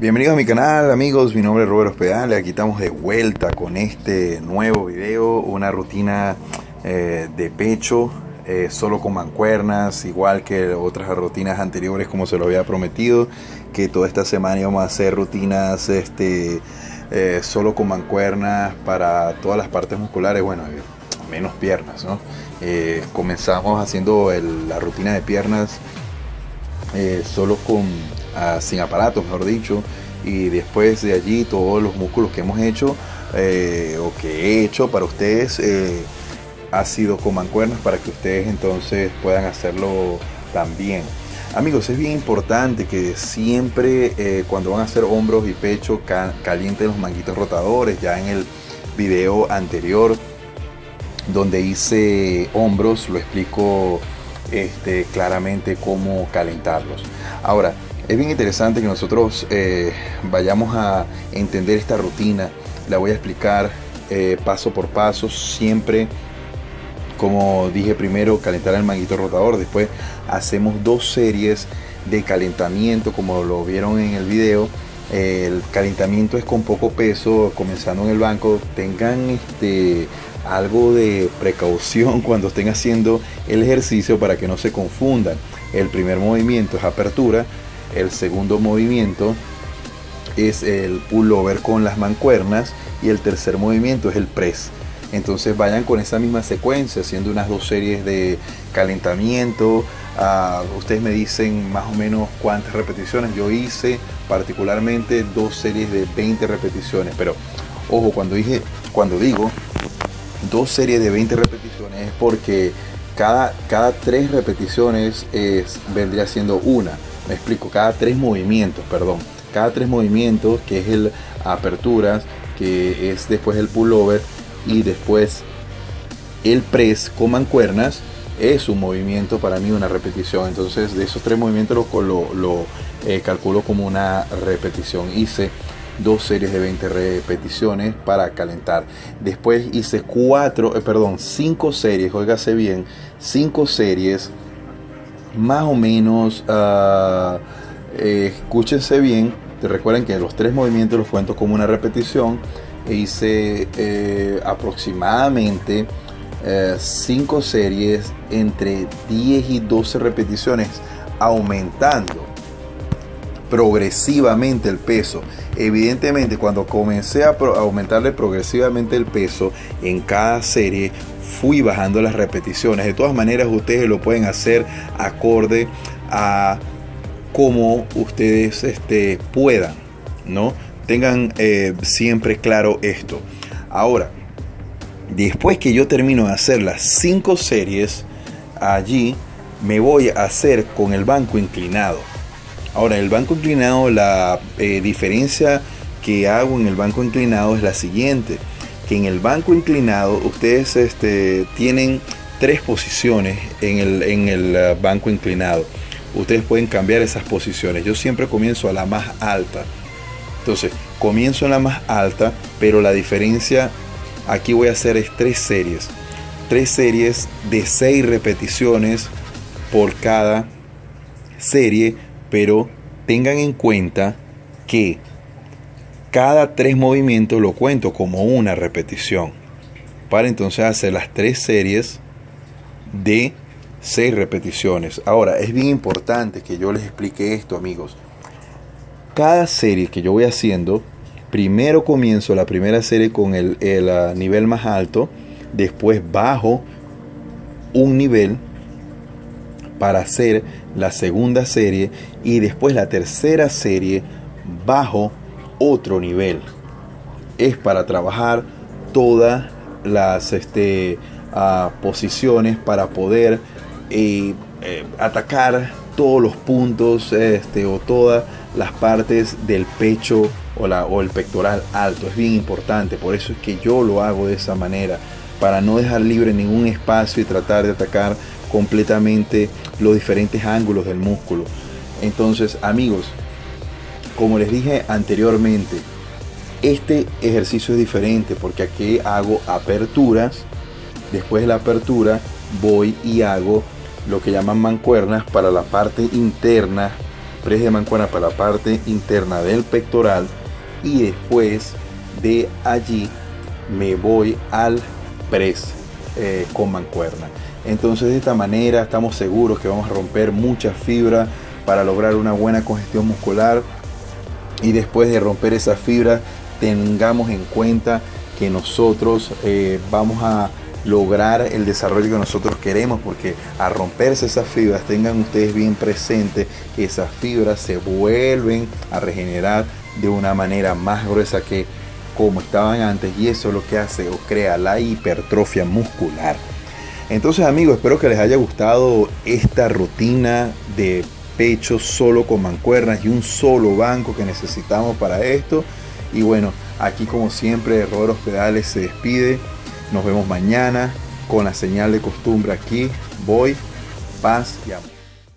Bienvenidos a mi canal, amigos. Mi nombre es Roberto Hospedal. Aquí estamos de vuelta con este nuevo video, una rutina de pecho, solo con mancuernas, igual que otras rutinas anteriores, como se lo había prometido, que toda esta semana íbamos a hacer rutinas solo con mancuernas para todas las partes musculares, bueno, menos piernas, ¿no? Comenzamos haciendo la rutina de piernas solo sin aparatos, mejor dicho, y después de allí todos los músculos que hemos hecho o que he hecho para ustedes ha sido con mancuernas, para que ustedes entonces puedan hacerlo también. Amigos, es bien importante que siempre cuando van a hacer hombros y pecho calienten los manguitos rotadores. Ya en el video anterior donde hice hombros lo explico claramente cómo calentarlos. Ahora, es bien interesante que nosotros vayamos a entender esta rutina. La voy a explicar paso por paso, siempre como dije, primero calentar el manguito rotador, después hacemos 2 series de calentamiento como lo vieron en el video. El calentamiento es con poco peso, comenzando en el banco. Tengan algo de precaución cuando estén haciendo el ejercicio para que no se confundan. El primer movimiento es apertura, el segundo movimiento es el pullover con las mancuernas y el tercer movimiento es el press. Entonces vayan con esa misma secuencia, haciendo unas 2 series de calentamiento. Ustedes me dicen más o menos cuántas repeticiones. Yo hice particularmente 2 series de 20 repeticiones, pero ojo, cuando digo 2 series de 20 repeticiones es porque cada 3 repeticiones vendría siendo una. Me explico, cada 3 movimientos, que es el aperturas, que es después el pullover y después el press con mancuernas, es un movimiento para mí, una repetición. Entonces de esos 3 movimientos lo calculo como una repetición. Hice 2 series de 20 repeticiones para calentar. Después hice 5 series, óigase bien, 5 series más o menos, escúchense bien. Recuerden que los 3 movimientos los cuento como una repetición. Hice aproximadamente 5 series entre 10 y 12 repeticiones, aumentando progresivamente el peso. Evidentemente, cuando comencé a aumentarle progresivamente el peso en cada serie, fui bajando las repeticiones. De todas maneras, ustedes lo pueden hacer acorde a como ustedes puedan, ¿no? Tengan siempre claro esto. Ahora, después que yo termino de hacer las 5 series, allí me voy a hacer con el banco inclinado. Ahora, el banco inclinado, la diferencia que hago en el banco inclinado es la siguiente: que en el banco inclinado ustedes tienen 3 posiciones en el banco inclinado. Ustedes pueden cambiar esas posiciones. Yo siempre comienzo a la más alta. Entonces, comienzo en la más alta, pero la diferencia aquí voy a hacer es 3 series. 3 series de 6 repeticiones por cada serie, pero tengan en cuenta que cada 3 movimientos lo cuento como una repetición, para entonces hacer las 3 series de 6 repeticiones. Ahora, es bien importante que yo les explique esto, amigos. Cada serie que yo voy haciendo, primero comienzo la primera serie con el nivel más alto, después bajo un nivel para hacer la segunda serie, y después la tercera serie bajo otro nivel. Es para trabajar todas las posiciones, para poder atacar todos los puntos o todas las partes del pecho o el pectoral alto. Es bien importante, por eso es que yo lo hago de esa manera, para no dejar libre ningún espacio y tratar de atacar completamente los diferentes ángulos del músculo. Entonces, amigos, como les dije anteriormente, este ejercicio es diferente porque aquí hago aperturas. Después de la apertura voy y hago lo que llaman mancuernas para la parte interna press de mancuerna para la parte interna del pectoral, y después de allí me voy al press con mancuerna. Entonces de esta manera estamos seguros que vamos a romper mucha fibra para lograr una buena congestión muscular, y después de romper esa fibra tengamos en cuenta que nosotros vamos a lograr el desarrollo que nosotros queremos, porque al romperse esas fibras, tengan ustedes bien presente que esas fibras se vuelven a regenerar de una manera más gruesa que como estaban antes, y eso es lo que hace o crea la hipertrofia muscular. Entonces amigos, espero que les haya gustado esta rutina de pecho solo con mancuernas y un solo banco que necesitamos para esto. Y bueno, aquí como siempre Robert Hospedales se despide. Nos vemos mañana con la señal de costumbre aquí. Voy, paz y amor.